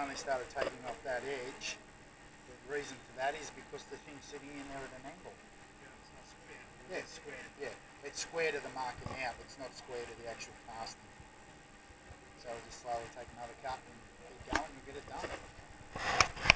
only started taking off that edge. The reason for that is because the thing's sitting in there at an angle. Yeah, it's square. Yeah, it's square to the marking out. It's not square to the actual casting. So I'll just slowly take another cut and keep going and get it done.